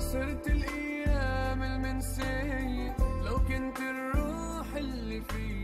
خسرت الأيام المنسية، لو كنت الروح اللي فيها